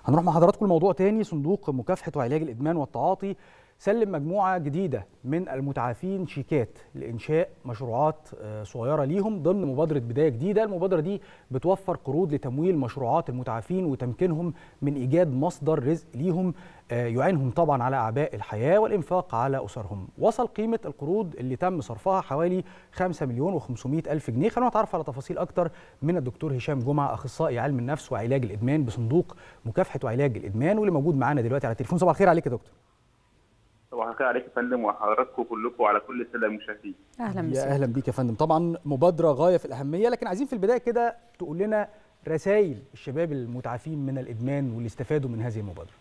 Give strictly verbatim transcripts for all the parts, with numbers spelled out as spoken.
هنروح مع حضراتكم لموضوع تاني. صندوق مكافحة وعلاج الإدمان والتعاطي سلم مجموعة جديدة من المتعافين شيكات لإنشاء مشروعات صغيرة ليهم ضمن مبادرة بداية جديدة. المبادرة دي بتوفر قروض لتمويل مشروعات المتعافين وتمكينهم من إيجاد مصدر رزق ليهم يعينهم طبعا على أعباء الحياة والإنفاق على أسرهم. وصل قيمة القروض اللي تم صرفها حوالي خمسة مليون وخمسمائة ألف جنيه. خلونا نتعرف على تفاصيل أكتر من الدكتور هشام جمعة، أخصائي علم النفس وعلاج الإدمان بصندوق مكافحة وعلاج الإدمان، واللي موجود معانا دلوقتي على التليفون. صباح الخير عليك يا دكتور. صباح الخير عليك يا فندم وحضراتكم كلكم وعلى كل الساده المشاهدين. اهلا بك. يا اهلا بيك يا فندم. طبعا مبادره غايه في الاهميه، لكن عايزين في البدايه كده تقول لنا رسائل الشباب المتعافين من الادمان واللي استفادوا من هذه المبادره.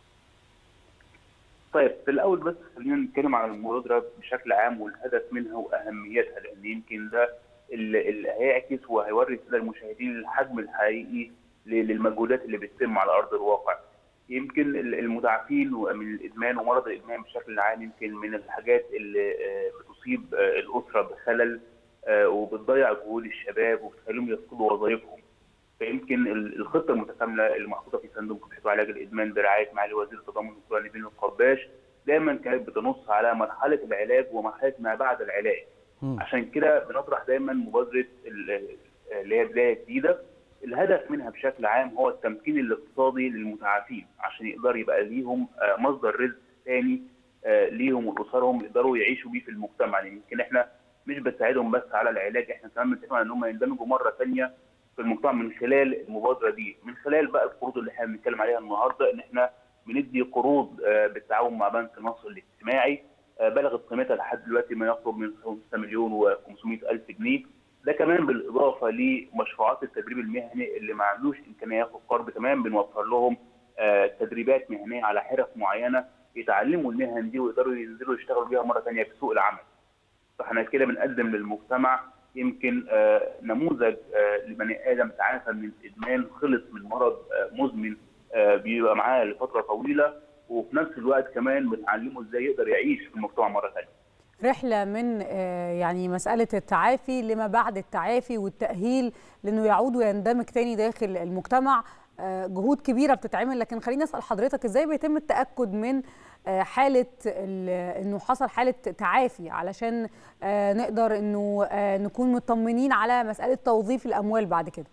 طيب في الاول بس خلينا نتكلم عن المبادره بشكل عام والهدف منها واهميتها، لان يمكن ده اللي هيعكس وهيوري الساده المشاهدين الحجم الحقيقي للمجهودات اللي بتتم على ارض الواقع. يمكن المتعافين من الادمان ومرض الادمان بشكل عام يمكن من الحاجات اللي بتصيب الاسره بخلل وبتضيع جهود الشباب وبتخليهم يفقدوا وظائفهم. فيمكن الخطه المتكامله اللي محطوطه في صندوق مكافحه وعلاج الادمان برعايه معالي وزير التضامن الدكتور نبيل القباش دايما كانت بتنص على مرحله العلاج ومرحله ما بعد العلاج. م. عشان كده بنطرح دايما مبادره اللي هي بدايه جديده. الهدف منها بشكل عام هو التمكين الاقتصادي للمتعافين عشان يقدر يبقى ليهم مصدر رزق ثاني ليهم ولاسرهم يقدروا يعيشوا بيه في المجتمع. يعني يمكن احنا مش بنساعدهم بس على العلاج، احنا كمان بنساعدهم ان هم يندمجوا مره ثانيه في المجتمع من خلال المبادره دي، من خلال بقى القروض اللي احنا بنتكلم عليها النهارده، ان احنا بندي قروض بالتعاون مع بنك مصر الاجتماعي بلغت قيمتها لحد دلوقتي ما يقرب من خمسة مليون وخمسمائة ألف جنيه. ده كمان بالاضافه لمشروعات التدريب المهني اللي ما عندوش امكانيه ياخد قرض، كمان بنوفر لهم تدريبات مهنيه على حرف معينه يتعلموا المهن دي ويقدروا ينزلوا يشتغلوا بيها مره ثانيه في سوق العمل. فاحنا كده بنقدم للمجتمع يمكن نموذج لبني ادم تعافى من الادمان، خلص من مرض مزمن بيبقى معاه لفتره طويله، وفي نفس الوقت كمان بنعلمه ازاي يقدر يعيش في المجتمع مره ثانيه. رحلة من يعني مسألة التعافي لما بعد التعافي والتأهيل لأنه يعود ويندمج تاني داخل المجتمع. جهود كبيرة بتتعمل، لكن خليني أسأل حضرتك إزاي بيتم التأكد من حالة إنه حصل حالة تعافي علشان نقدر إنه نكون مطمنين على مسألة توظيف الأموال بعد كده؟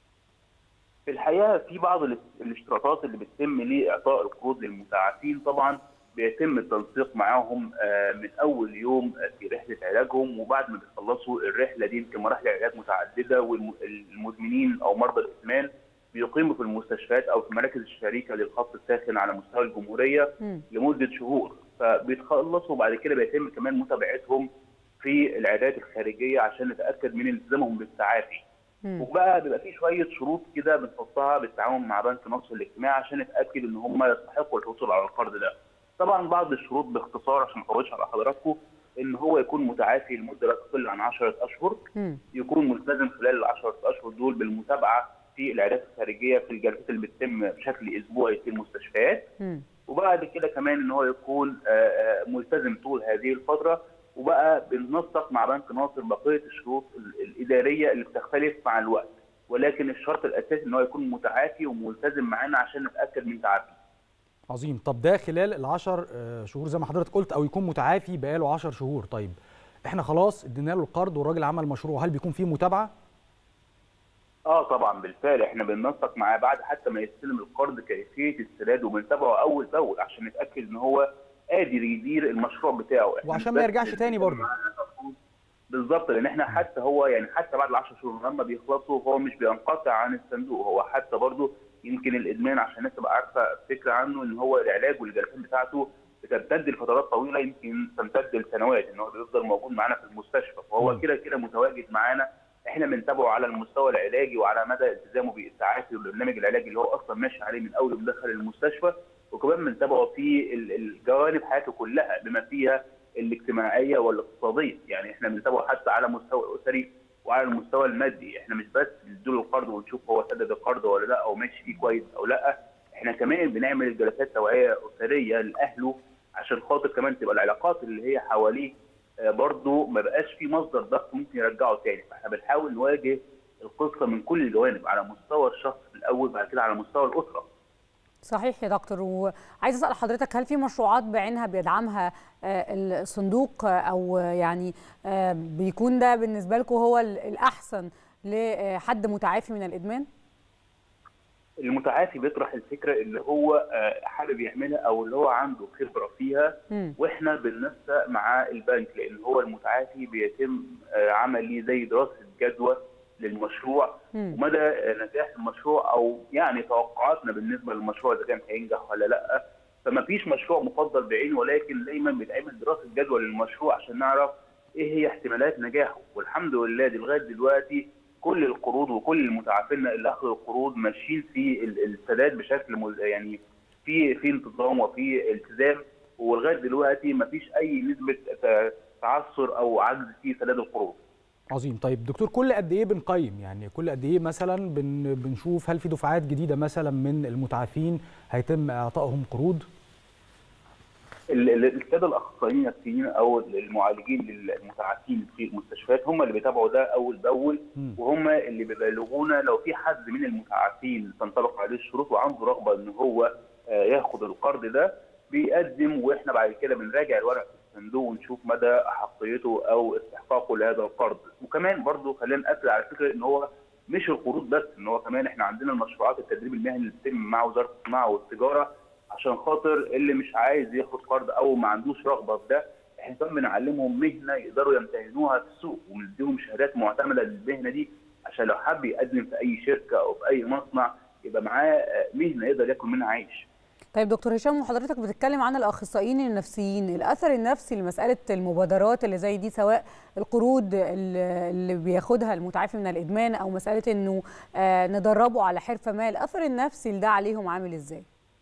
في الحقيقة في بعض الاشتراطات اللي بتتم لإعطاء القروض للمتعافين. طبعا بيتم التنسيق معاهم من اول يوم في رحله علاجهم، وبعد ما بيخلصوا الرحله دي يمكن مراحل علاج متعدده، والمدمنين او مرضى الادمان بيقيموا في المستشفيات او في المراكز الشريكه للخط الساخن على مستوى الجمهوريه م. لمده شهور. فبيتخلصوا وبعد كده بيتم كمان متابعتهم في العيادات الخارجيه عشان نتاكد من التزامهم بالتعافي. م. وبقى بيبقى في شويه شروط كده بنحطها بالتعاون مع بنك مصر الاجتماعي عشان نتاكد ان هم يستحقوا الحصول على القرض ده. طبعا بعض الشروط باختصار عشان ما اطولش على حضراتكم، ان هو يكون متعافي لمده لا تقل عن عشرة اشهر، م. يكون ملتزم خلال ال عشرة اشهر دول بالمتابعه في العيادات الخارجيه في الجلسات اللي بتتم بشكل اسبوعي في المستشفيات، م. وبعد كده كمان ان هو يكون ملتزم طول هذه الفتره. وبقى بننسق مع بنك ناصر بقيه الشروط الاداريه اللي بتختلف مع الوقت، ولكن الشرط الاساسي ان هو يكون متعافي وملتزم معانا عشان نتاكد من تعافيه. عظيم. طب ده خلال العشر شهور زي ما حضرتك قلت، او يكون متعافي بقاله عشر شهور. طيب احنا خلاص ادينا له القرض والراجل عمل مشروع، هل بيكون فيه متابعه؟ اه طبعا بالفعل احنا بننسق معاه بعد حتى ما يستلم القرض كيفيه السداد، وبنتابعه اول باول عشان نتاكد ان هو قادر يدير المشروع بتاعه، وعشان ما يرجعش تاني برضه. بالظبط، لان احنا حتى هو يعني حتى بعد العشر شهور لما بيخلصوا هو مش بينقطع عن الصندوق، هو حتى برضه يمكن الادمان عشان الناس تبقى عارفه فكره عنه ان هو العلاج والجلسات بتاعته بتمتد لفترات طويله، يمكن تمتد لسنوات، ان هو بيفضل موجود معانا في المستشفى، فهو كده كده متواجد معانا. احنا بنتابعه على المستوى العلاجي وعلى مدى التزامه بالتعافي والبرنامج العلاجي اللي هو اصلا ماشي عليه من اول ما دخل المستشفى، وكمان بنتابعه في الجوانب حياته كلها بما فيها الاجتماعيه والاقتصاديه. يعني احنا بنتابعه حتى على المستوى الاسري وعلى المستوى المادي، احنا مش بس بنديله القرض ونشوف هو سدد القرض ولا لا او ماشي فيه كويس او لا، احنا كمان بنعمل جلسات توعيه اسريه لاهله عشان خاطر كمان تبقى العلاقات اللي هي حواليه برضه ما بقاش في مصدر ضغط ممكن يرجعه تاني. فاحنا بنحاول نواجه القصه من كل الجوانب، على مستوى الشخص الاول، بعد كده على مستوى الاسره. صحيح يا دكتور. وعايز اسال حضرتك، هل في مشروعات بعينها بيدعمها الصندوق، او يعني بيكون ده بالنسبه لكم هو الاحسن لحد متعافي من الادمان؟ المتعافي بيطرح الفكره اللي هو حابب يعملها او اللي هو عنده خبره فيها، م. واحنا بننسق مع البنك، لان هو المتعافي بيتم عمل ليه زي دراسه جدوى للمشروع م. ومدى نجاح المشروع، او يعني توقعاتنا بالنسبه للمشروع اذا كان هينجح ولا لا. فما فيش مشروع مفضل بعينه، ولكن دايما بيتعمل دراسه جدوى للمشروع عشان نعرف ايه هي احتمالات نجاحه. والحمد لله دي لغايه دلوقتي كل القروض وكل المتعافين اللي اخذوا القروض ماشيين في السداد بشكل يعني في في انتظام وفي التزام، ولغايه دلوقتي ما فيش اي نسبه تعثر او عجز في سداد القروض. عظيم. طيب دكتور، كل قد ايه بنقيم؟ يعني كل قد ايه مثلا بن بنشوف هل في دفعات جديده مثلا من المتعافين هيتم اعطائهم قروض؟ الساده الاخصائيين النفسيين او المعالجين للمتعافين في المستشفيات هم اللي بيتابعوا ده اول باول، وهم اللي بيبلغونا لو في حد من المتعافين تنطبق عليه الشروط وعنده رغبه ان هو ياخد القرض ده بيقدم، واحنا بعد كده بنراجع الورق في الصندوق ونشوف مدى احقيته او استحقاقه لهذا القرض. وكمان برضه خلينا ناكد على فكره ان هو مش القروض بس، ان هو كمان احنا عندنا المشروعات التدريب المهني اللي بتتم مع وزاره الصناعه والتجاره، عشان خاطر اللي مش عايز ياخد قرض او ما عندوش رغبه في ده، احنا كمان بنعلمهم مهنه يقدروا يمتهنوها في السوق، وبنديهم شهادات معتمده للمهنه دي عشان لو حب يقدم في اي شركه او في اي مصنع يبقى معاه مهنه يقدر ياكل منها عيش. طيب دكتور هشام، وحضرتك بتتكلم عن الاخصائيين النفسيين، الاثر النفسي لمساله المبادرات اللي زي دي، سواء القروض اللي بياخدها المتعافي من الادمان او مساله انه ندربه على حرفه ما، الاثر النفسي اللي ده عليهم عامل ازاي؟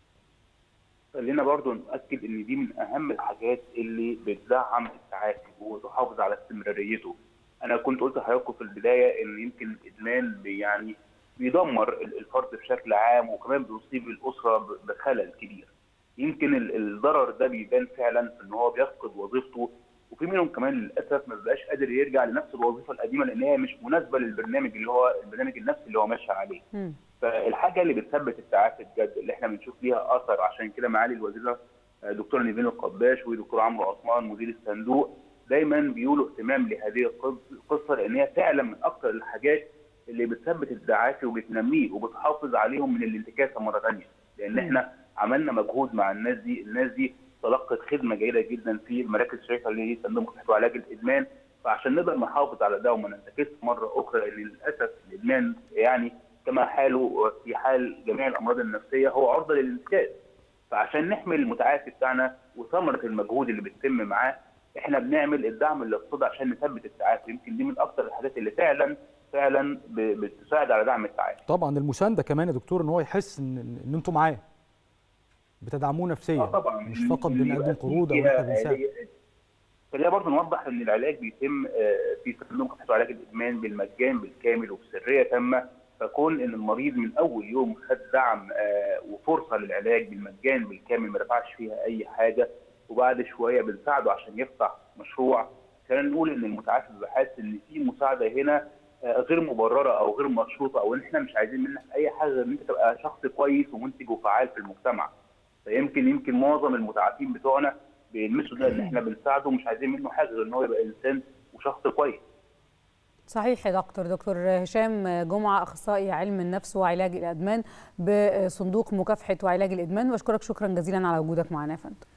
خلينا برضو نؤكد ان دي من اهم الحاجات اللي بتدعم التعافي وتحافظ على استمراريته. انا كنت قلت لحضراتكم في البدايه ان يمكن الادمان يعني بيدمر الفرد بشكل عام، وكمان بيصيب الاسره بخلل كبير. يمكن الضرر ده بيبان فعلا ان هو بيفقد وظيفته، وفي منهم كمان للاسف ما بيبقاش قادر يرجع لنفس الوظيفه القديمه لان هي مش مناسبه للبرنامج اللي هو البرنامج النفسي اللي هو ماشي عليه. م. فالحاجه اللي بتثبت التعافي بجد اللي احنا بنشوف ليها اثر، عشان كده معالي الوزيره دكتور نيفين القباش ودكتور عمرو عثمان مدير الصندوق دايما بيقولوا اهتمام لهذه القصه، لان هي فعلا من اكثر الحاجات اللي بتثبت التعافي وبتنميه وبتحافظ عليهم من الانتكاسه مره ثانيه، لان احنا عملنا مجهود مع الناس دي، الناس دي تلقت خدمه جيده جدا في مراكز الشركه اللي هي صندوق مكافحه وعلاج الادمان، فعشان نقدر نحافظ على ده وما ننتكسش مره اخرى، لان للاسف الادمان يعني كما حاله في حال جميع الامراض النفسيه هو عرضه للانتكاس. فعشان نحمي المتعافي بتاعنا وثمره المجهود اللي بيتم معاه، احنا بنعمل الدعم الاقتصادي عشان نثبت التعافي. يمكن دي من اكثر الحاجات اللي فعلا فعلا بتساعد على دعم التعافي. طبعا المسانده كمان يا دكتور، ان هو يحس ان ان انتم معاه بتدعموه نفسيا. آه طبعا، مش فقط بنقدم قروض او احنا بنساعد. خلينا برضه نوضح ان العلاج بيتم في صندوق مكافحه وعلاج الادمان بالمجان بالكامل وبسريه تامه، فكون ان المريض من اول يوم خد دعم وفرصه للعلاج بالمجان بالكامل ما دفعش فيها اي حاجه، وبعد شويه بنساعده عشان يفتح مشروع. خلينا نقول ان المتعافي بيبقى حاسس ان في مساعده هنا غير مبرره او غير مشروطه، او ان احنا مش عايزين منك اي حاجه غير ان انت تبقى شخص كويس ومنتج وفعال في المجتمع. فيمكن يمكن معظم المتعافين بتوعنا بيلمسوا ده، ان احنا بنساعده ومش عايزين منه حاجه غير ان هو يبقى انسان وشخص كويس. صحيح يا دكتور. دكتور هشام جمعة، اخصائي علم النفس وعلاج الادمان بصندوق مكافحه وعلاج الادمان، بشكرك شكرا جزيلا على وجودك معنا يا فندم.